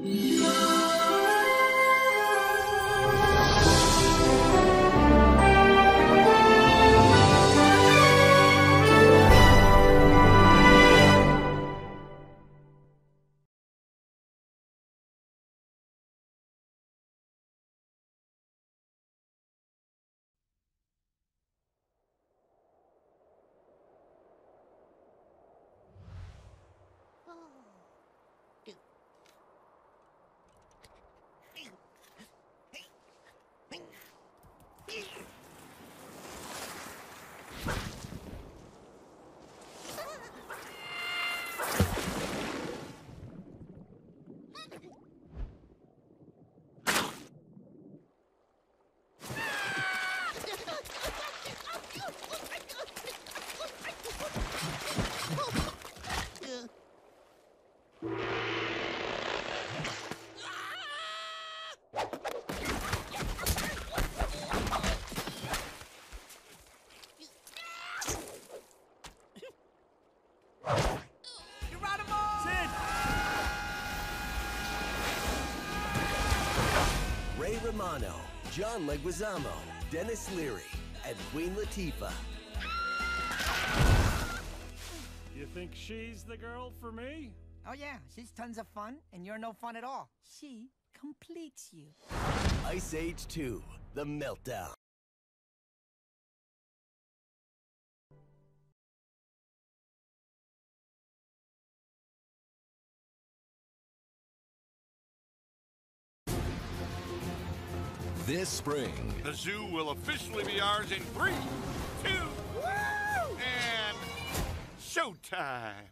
Romano, John Leguizamo, Dennis Leary, and Queen Latifah. You think she's the girl for me? Oh yeah, she's tons of fun, and you're no fun at all. She completes you. Ice Age 2, The Meltdown. This spring, the zoo will officially be ours in 3, 2, woo! And showtime.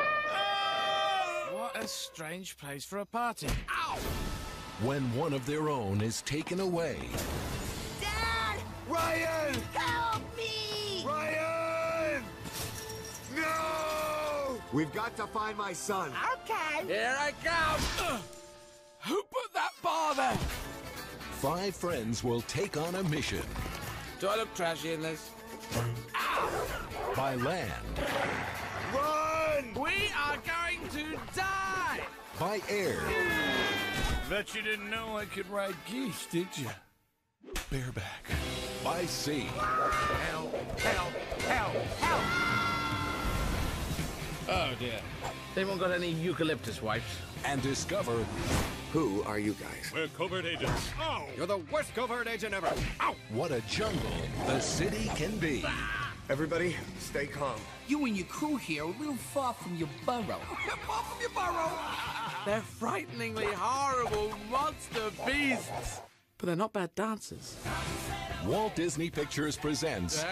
What a strange place for a party. Ow! When one of their own is taken away. Dad! Ryan! Help me! Ryan! No! We've got to find my son. Okay. Here I come! Who put that bar there? 5 friends will take on a mission. Do I look trashy in this? By land. Run! We are going to die! By air. Bet you didn't know I could ride geese, did you? Bareback. By sea. Help! Help! Help! Help! Oh dear. Anyone got any eucalyptus wipes? And discover Who are you guys? We're covert agents. Oh! You're the worst covert agent ever. Ow! what a jungle the city can be. Everybody, stay calm. You and your crew here are a little far from your burrow. Far from your burrow! They're frighteningly horrible monster beasts. But they're not bad dancers. Walt Disney Pictures presents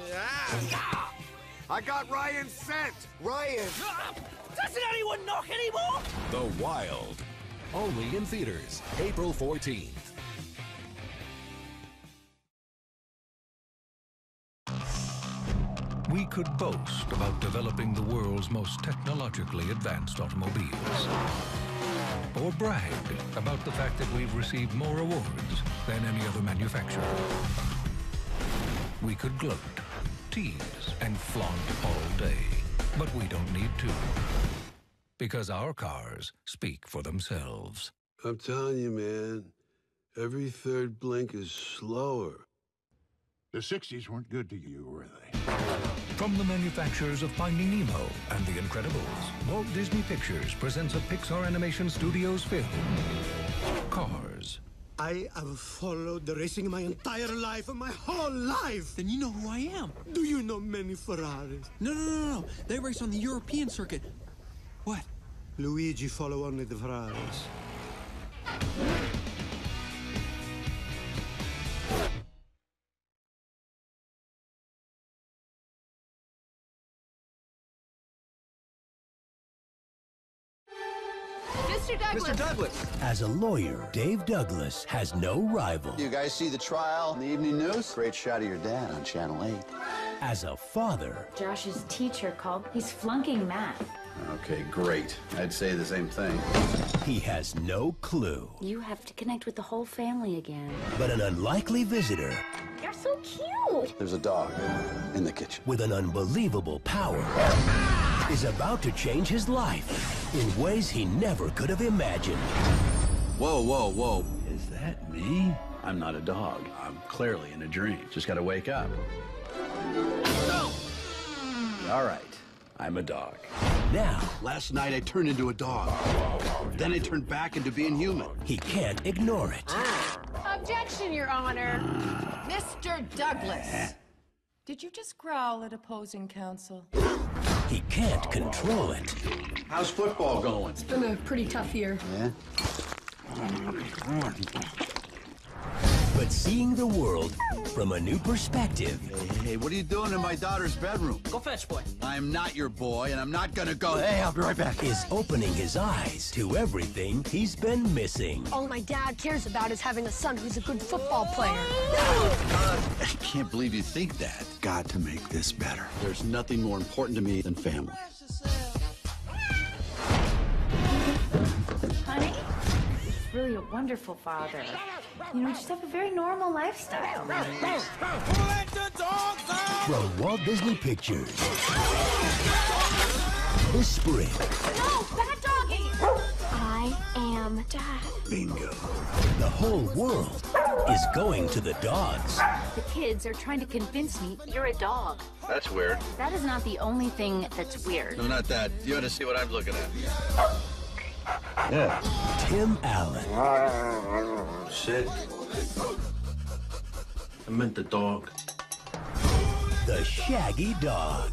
I got Ryan's scent. Ryan. Doesn't anyone knock anymore? The Wild. Only in theaters, April 14th. We could boast about developing the world's most technologically advanced automobiles. Or brag about the fact that we've received more awards than any other manufacturer. We could gloat, tease, and flaunt all day. But we don't need to. Because our cars speak for themselves. I'm telling you, man, every third blink is slower. The 60s weren't good to you, were they? From the manufacturers of Finding Nemo and The Incredibles, Walt Disney Pictures presents a Pixar Animation Studios film, Cars. I have followed the racing my entire life, my whole life. Then you know who I am. Do you know many Ferraris? No. They race on the European circuit. What? Luigi follow only the Ferraris. Mr. Douglas. As a lawyer, Dave Douglas has no rival. You guys see the trial in the evening news? Great shot of your dad on Channel 8. As a father, Josh's teacher called. He's flunking math. Okay, great. I'd say the same thing. he has no clue. You have to connect with the whole family again. But an unlikely visitor You're so cute. There's a dog in the kitchen. with an unbelievable power is about to change his life in ways he never could have imagined. Whoa, whoa, whoa. Is that me? I'm not a dog. I'm clearly in a dream. Just gotta wake up. No! All right. I'm a dog. Now, last night I turned into a dog. Then I turned back into being human. He can't ignore it. Objection, Your Honor. Mr. Douglas. Did you just growl at opposing counsel? He can't control it. How's football going? It's been a pretty tough year. Yeah? But seeing the world from a new perspective. Hey, what are you doing in my daughter's bedroom? Go fetch, boy. I'm not your boy, and I'm not gonna go. Hey, I'll be right back. Is opening his eyes to everything he's been missing. All my dad cares about is having a son who's a good football player. I can't believe you think that. Got to make this better. There's nothing more important to me than family. Honey, he's really a wonderful father. You know, just have a very normal lifestyle. From Walt Disney Pictures. This spring. No, bad doggy! I am Dad. Bingo. The whole world is going to the dogs. The kids are trying to convince me you're a dog. That's weird. That is not the only thing that's weird. No, not that. You ought to see what I'm looking at. Yeah. Tim Allen. Sit. I meant the dog. The Shaggy Dog.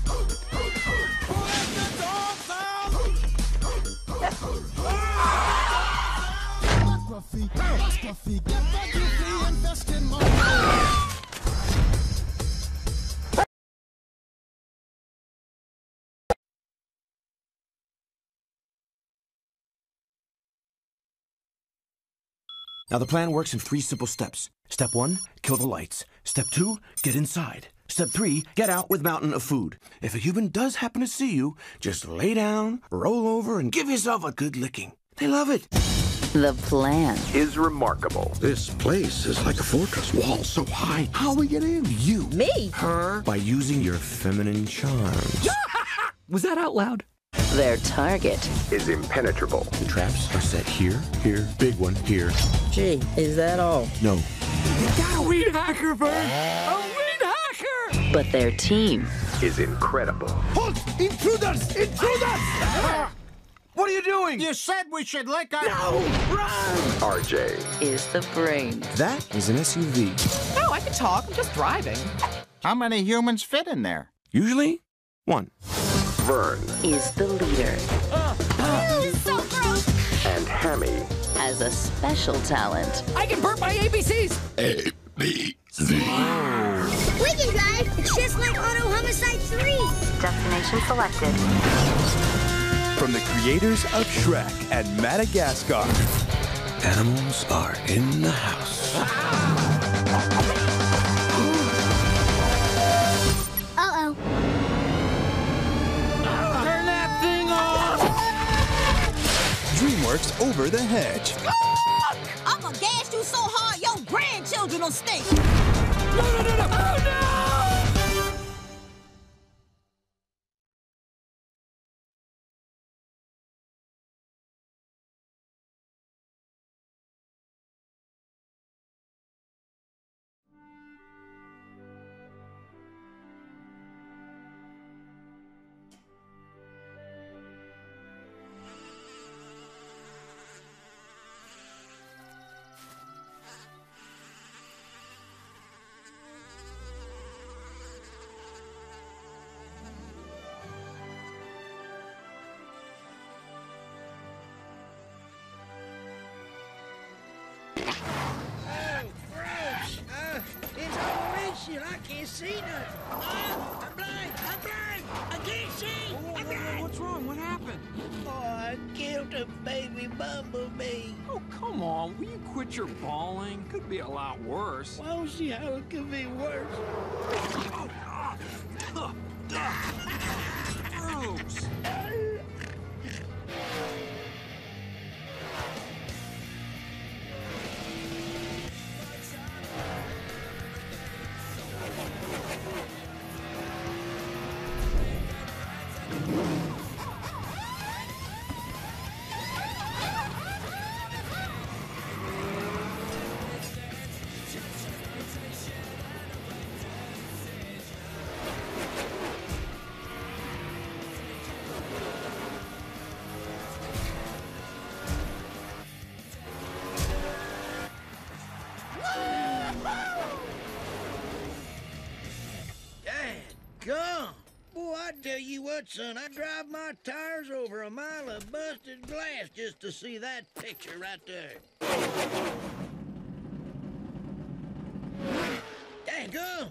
Now, the plan works in 3 simple steps. Step 1, kill the lights. Step 2, get inside. Step 3, get out with mountain of food. If a human does happen to see you, just lay down, roll over, and give yourself a good licking. They love it. The plan is remarkable. This place is like a fortress. Walls so high. How we get in? You. Me? Her. By using your feminine charms. Was that out loud? Their target is impenetrable. The traps are set here, here, big one, here. Gee, is that all? No. You got a weed hacker, Ferb! A weed hacker! But their team is incredible. Halt! Intruders! Intruders! What are you doing? You said we should lick our... No! Run! RJ is the brain. That is an SUV. No, I can talk. I'm just driving. How many humans fit in there? Usually, 1. Vern is the leader. So gross! And Hammy has a special talent. I can burp my ABCs! A-B-C. Wicked, guys! It's just like Auto Homicide 3! Destination selected. From the creators of Shrek and Madagascar. Animals are in the house. Uh-oh. Turn that thing off! DreamWorks Over the Hedge. I'm gonna gas you so hard your grandchildren will stink! No! Oh, no! I can't see nothing. I'm blind. I can't see. What's wrong? What happened? Oh, I killed a baby bumblebee. Oh, come on. Will you quit your bawling? Could be a lot worse. I don't see how it could be worse. Gross. what, son? I'd drive my tires over a mile of busted glass just to see that picture right there. Dadgum!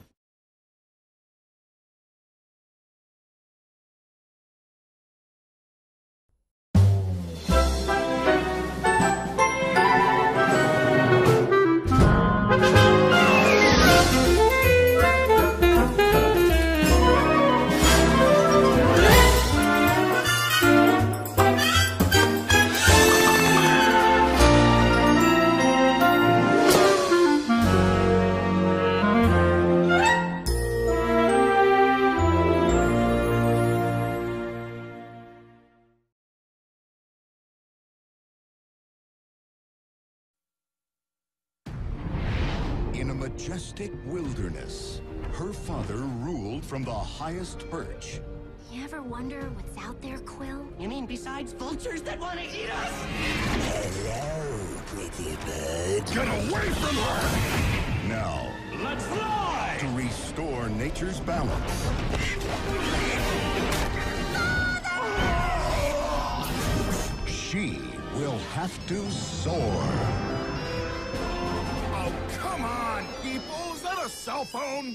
In a majestic wilderness, her father ruled from the highest perch. You ever wonder what's out there, Quill? You mean besides vultures that want to eat us? Hello, pretty bird. Get away from her! Now, Let's fly! to restore nature's balance. She will have to soar. Oh, come on, people! Is that a cell phone?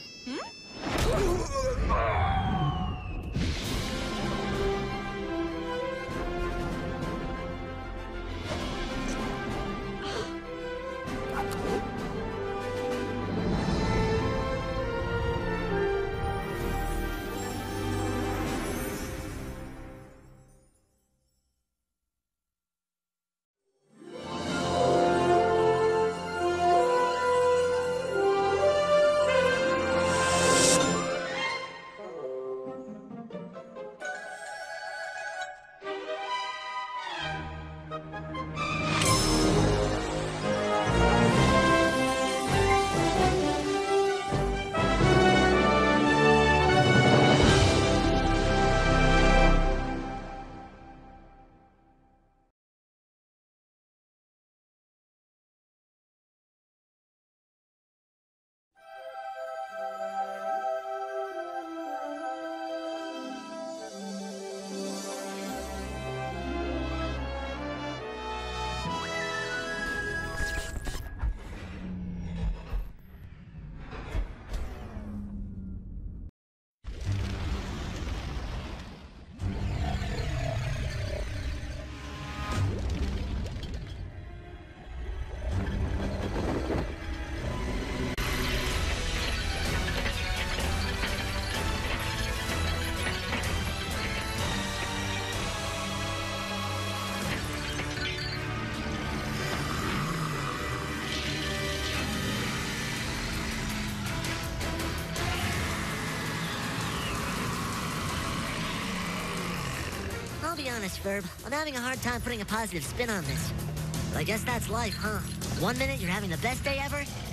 I'll be honest, Ferb. I'm having a hard time putting a positive spin on this. But I guess that's life, huh? One minute you're having the best day ever,